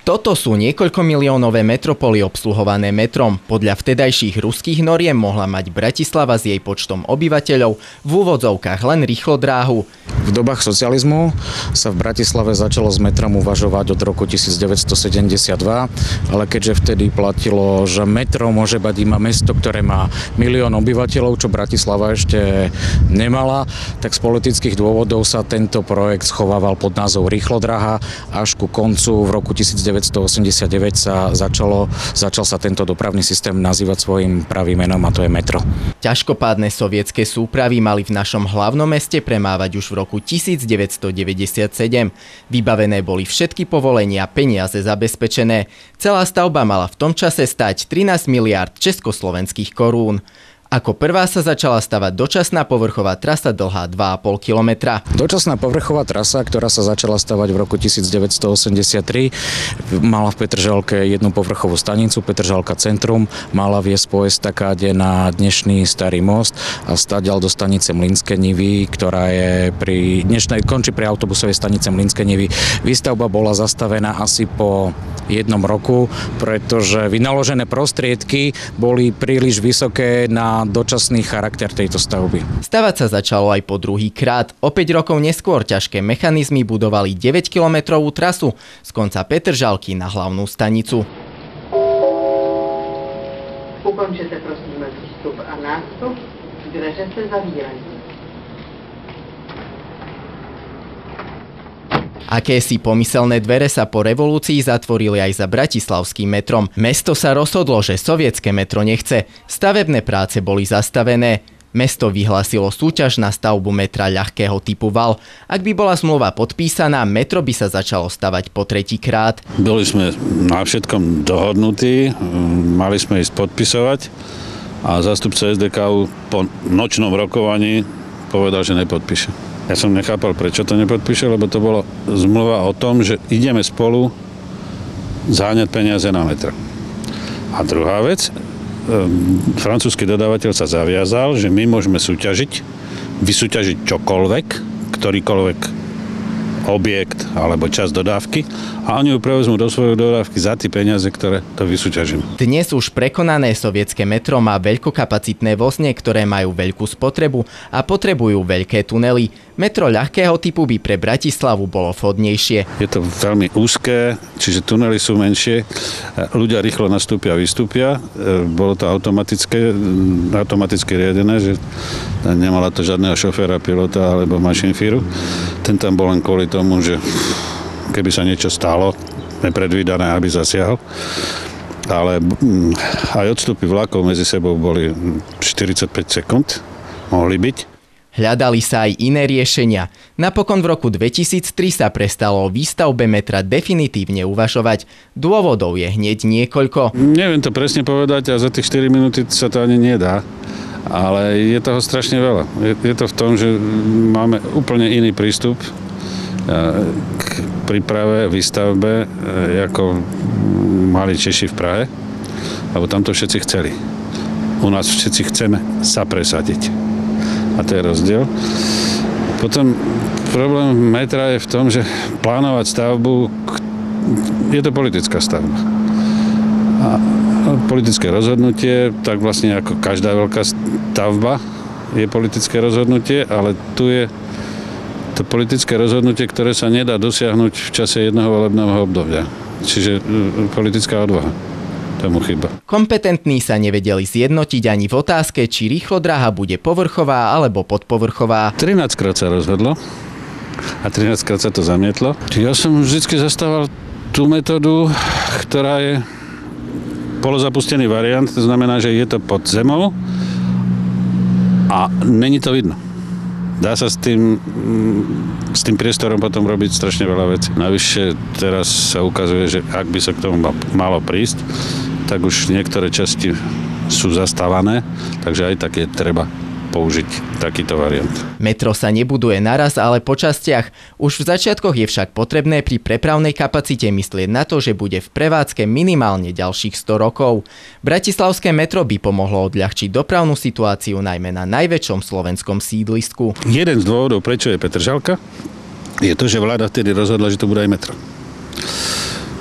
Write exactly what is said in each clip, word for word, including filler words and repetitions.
Toto sú niekoľkomiliónové metropoly obsluhované metrom. Podľa vtedajších ruských noriem mohla mať Bratislava s jej počtom obyvateľov v úvodzovkách len rýchlodráhu. V dobách socializmu sa v Bratislave začalo s metrom uvažovať od roku devätnásťstosedemdesiatdva, ale keďže vtedy platilo, že metro môže mať iba mesto, ktoré má milión obyvateľov, čo Bratislava ešte nemala, tak z politických dôvodov sa tento projekt schovával pod názov rýchlodráha. Až ku koncu v roku devätnásťstoosemdesiatdeväť sa začalo, začal sa tento dopravný systém nazývať svojím pravým menom, a to je metro. Ťažkopádne sovietske súpravy mali v našom hlavnom meste premávať už v roku devätnásťstodeväťdesiatsedem. Vybavené boli všetky povolenia, peniaze zabezpečené. Celá stavba mala v tom čase stáť trinásť miliárd československých korún. Ako prvá sa začala stavať dočasná povrchová trasa dlhá dva a pol kilometra. Dočasná povrchová trasa, ktorá sa začala stavať v roku devätnásťstoosemdesiattri, mala v Petržalke jednu povrchovú stanicu, Petržalka centrum, mala viesť po estakáde na dnešný Starý most a stadiaľ do stanice Mlynské Nivy, ktorá je pri dnešnej, končí pri autobusovej stanice Mlynské Nivy. Výstavba bola zastavená asi po jednom roku, pretože vynaložené prostriedky boli príliš vysoké na dočasný charakter tejto stavby. Stavať sa začalo aj po druhý krát. O päť rokov neskôr ťažké mechanizmy budovali deväťkilometrovú trasu z konca Petržalky na hlavnú stanicu. Ukončete prosím výstup a nástup, dveře se zavírají. Akési pomyselné dvere sa po revolúcii zatvorili aj za bratislavským metrom. Mesto sa rozhodlo, že sovietske metro nechce. Stavebné práce boli zastavené. Mesto vyhlásilo súťaž na stavbu metra ľahkého typu val. Ak by bola zmluva podpísaná, metro by sa začalo stavať po tretíkrát. Boli sme na všetkom dohodnutí, mali sme ísť podpisovať a zástupca es dé ká ú po nočnom rokovaní povedal, že nepodpíše. Ja som nechápal, prečo to nepodpíše, lebo to bolo zmluva o tom, že ideme spolu zháňať peniaze na metro. A druhá vec, francúzsky dodávateľ sa zaviazal, že my môžeme súťažiť, vysúťažiť čokoľvek, ktorýkoľvek objekt alebo časť dodávky a oni ju prevezmú do svojej dodávky za tie peniaze, ktoré to vysúťažíme. Dnes už prekonané sovietske metro má veľkokapacitné vozne, ktoré majú veľkú spotrebu a potrebujú veľké tunely. Metro ľahkého typu by pre Bratislavu bolo vhodnejšie. Je to veľmi úzké, čiže tunely sú menšie, ľudia rýchlo nastúpia a vystúpia. Bolo to automatické, automaticky riadené, že nemala to žiadneho šoféra, pilota alebo mašinfíru. Ten tam bol len kvôli tomu, že keby sa niečo stalo, nepredvídané, aby zasiahol. Ale aj odstupy vlakov medzi sebou boli štyridsaťpäť sekúnd, mohli byť. Hľadali sa aj iné riešenia. Napokon v roku dvetisíctri sa prestalo o výstavbe metra definitívne uvažovať. Dôvodov je hneď niekoľko. Neviem to presne povedať a za tých štyri minúty sa to ani nedá. Ale je toho strašne veľa. Je, je to v tom, že máme úplne iný prístup k príprave, výstavbe, ako mali Češi v Prahe, lebo tam to všetci chceli. U nás všetci chceme sa presadiť. A to je rozdiel. Potom problém metra je v tom, že plánovať stavbu, je to politická stavba. A politické rozhodnutie, tak vlastne ako každá veľká stavba je politické rozhodnutie, ale tu je to politické rozhodnutie, ktoré sa nedá dosiahnuť v čase jedného volebného obdobia. Čiže politická odvaha. Tomu chyba. Kompetentní sa nevedeli zjednotiť ani v otázke, či rýchlodráha bude povrchová alebo podpovrchová. trinásťkrát sa rozhodlo a trinásťkrát sa to zamietlo. Ja som vždy zastával tú metódu, ktorá je polozapustený variant, to znamená, že je to pod zemou a není to vidno. Dá sa s tým, s tým priestorom potom robiť strašne veľa vecí. Navyše teraz sa ukazuje, že ak by sa k tomu malo prísť, tak už niektoré časti sú zastávané, takže aj tak je treba použiť takýto variant. Metro sa nebuduje naraz, ale po častiach. Už v začiatkoch je však potrebné pri prepravnej kapacite myslieť na to, že bude v prevádzke minimálne ďalších sto rokov. Bratislavské metro by pomohlo odľahčiť dopravnú situáciu najmä na najväčšom slovenskom sídlisku. Jeden z dôvodov, prečo je Petržalka, je to, že vláda vtedy rozhodla, že to bude aj metro. Čiže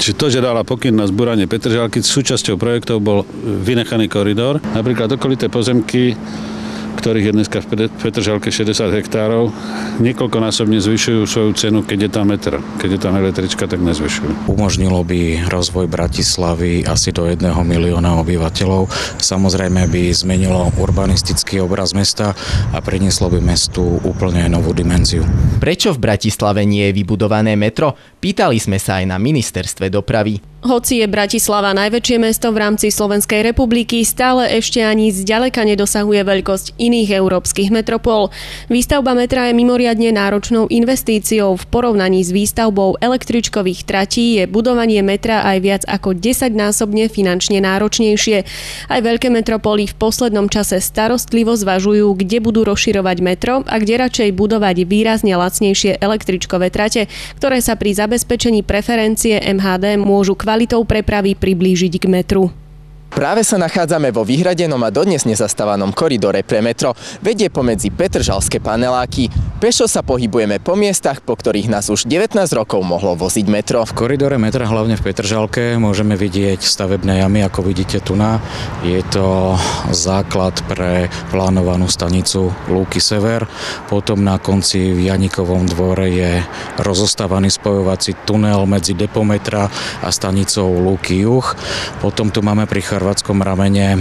Čiže to, že dala pokyn na zbúranie Petržalky, súčasťou projektov bol vynechaný koridor. Napríklad okolité pozemky, ktorých je dneska v Petržalke šesťdesiat hektárov, niekoľkonásobne zvyšujú svoju cenu, keď je tam metro. Keď je tam električka, tak nezvyšujú. Umožnilo by rozvoj Bratislavy asi do jedného milióna obyvateľov. Samozrejme by zmenilo urbanistický obraz mesta a prinieslo by mestu úplne novú dimenziu. Prečo v Bratislave nie je vybudované metro? Pýtali sme sa aj na ministerstve dopravy. Hoci je Bratislava najväčšie mesto v rámci Slovenskej republiky, stále ešte ani zďaleka nedosahuje veľkosť iných európskych metropol. Výstavba metra je mimoriadne náročnou investíciou. V porovnaní s výstavbou električkových tratí je budovanie metra aj viac ako desaťnásobne finančne náročnejšie. Aj veľké metropoly v poslednom čase starostlivo zvažujú, kde budú rozširovať metro a kde radšej budovať výrazne lacnejšie električkové trate, ktoré sa pri zabezpečení preferencie em há dé môžu kvalitou prepravy priblížiť k metru. Práve sa nachádzame vo vyhradenom a dodnes nezastávanom koridore pre metro. Vedie pomedzi petržalské paneláky. Pešo sa pohybujeme po miestach, po ktorých nás už devätnásť rokov mohlo voziť metro. V koridore metra, hlavne v Petržalke, môžeme vidieť stavebné jamy, ako vidíte tu na. Je to základ pre plánovanú stanicu Lúky Sever. Potom na konci v Janikovom dvore je rozostávaný spojovací tunel medzi depom metra a stanicou Lúky Juh. Potom tu máme pri chorvátskom ramene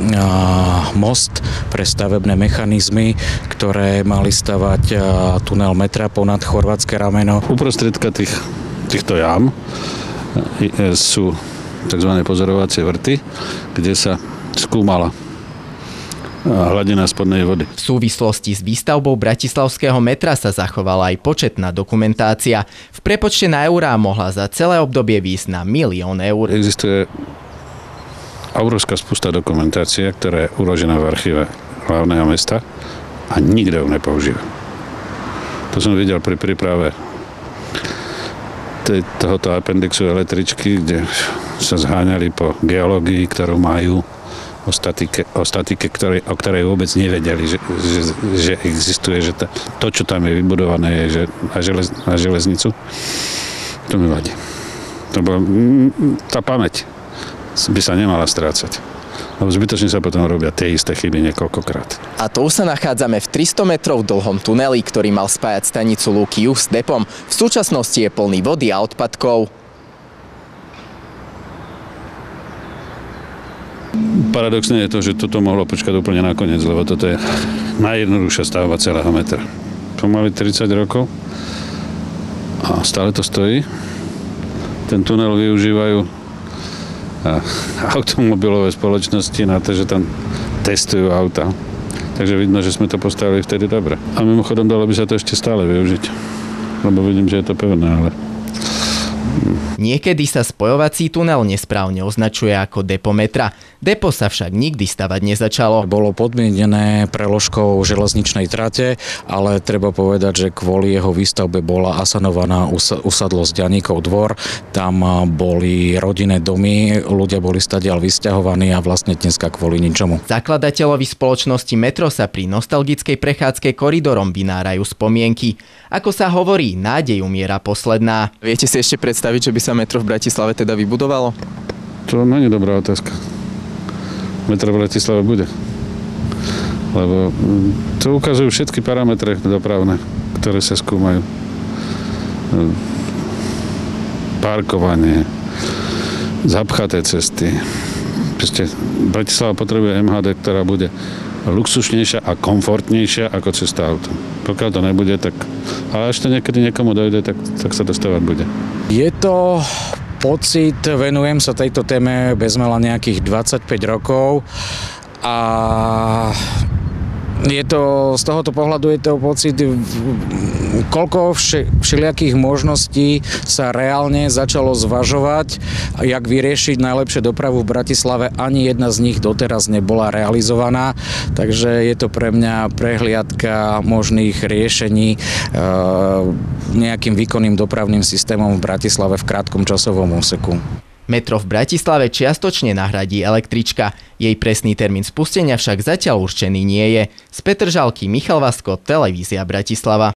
most pre stavebné mechanizmy, ktoré mali stavať tunel metra ponad chorvátske rameno. Uprostredka tých, týchto jam sú tzv. Pozorovacie vrty, kde sa skúmala hladina spodnej vody. V súvislosti s výstavbou bratislavského metra sa zachovala aj početná dokumentácia. V prepočte na eurá mohla za celé obdobie výjsť na milión eur. Existuje obrovská spusta dokumentácie, ktorá je uložená v archíve hlavného mesta a nikto ju nepoužíva. To som videl pri príprave tohoto appendixu električky, kde sa zháňali po geológii, ktorú majú, o statike, o statike ktorej, o ktorej vôbec nevedeli, že, že, že existuje, že to, to, čo tam je vybudované, je že na, želez, na železnicu. To mi vadí. To bola tá pamäť by sa nemala strácať. Lebo zbytočne sa potom robia tie isté chyby niekoľkokrát. A to už sa nachádzame v tristo metrov dlhom tuneli, ktorý mal spájať stanicu Lúky Juh s depom. V súčasnosti je plný vody a odpadkov. Paradoxné je to, že toto mohlo počkať úplne nakoniec, lebo toto je najjednoduchšia stavba celého metra. Pomaly tridsať rokov a stále to stojí. Ten tunel využívajú automobilové spoločnosti na to, že tam testujú auta. Takže vidno, že sme to postavili vtedy dobre. A mimochodom dalo by sa to ešte stále využiť. Lebo vidím, že je to pevné, ale... Niekedy sa spojovací tunel nesprávne označuje ako depo metra. Depo sa však nikdy stavať nezačalo. Bolo podmienené preložkou železničnej trate, ale treba povedať, že kvôli jeho výstavbe bola asanovaná usadlosť Janíkov dvor. Tam boli rodinné domy, ľudia boli stadiaľ vysťahovaní a vlastne dneska kvôli ničomu. Zakladateľovi spoločnosti Metro sa pri nostalgickej prechádzke koridorom vynárajú spomienky. Ako sa hovorí, nádej umiera posledná. Viete si ešte predstaviť, že by sa metro v Bratislave teda vybudovalo? To nie je dobrá otázka. Metro v Bratislave bude. Lebo to ukazujú všetky parametre dopravné, ktoré sa skúmajú. Parkovanie, zapchaté cesty. Proste Bratislava potrebuje em há dé, ktorá bude luxusnejšia a komfortnejšia ako cesta auto. Pokiaľ to nebude, tak... Ale až to niekedy niekomu dojde, tak, tak sa dostávať bude. Je to pocit, venujem sa tejto téme bezmala nejakých dvadsaťpäť rokov a je to, z tohoto pohľadu je to pocit, koľko všelijakých možností sa reálne začalo zvažovať, jak vyriešiť najlepšie dopravu v Bratislave. Ani jedna z nich doteraz nebola realizovaná, takže je to pre mňa prehliadka možných riešení e, nejakým výkonným dopravným systémom v Bratislave v krátkom časovom úseku. Metro v Bratislave čiastočne nahradí električka. Jej presný termín spustenia však zatiaľ určený nie je. Z Petržalky Michal Vasko, televízia Bratislava.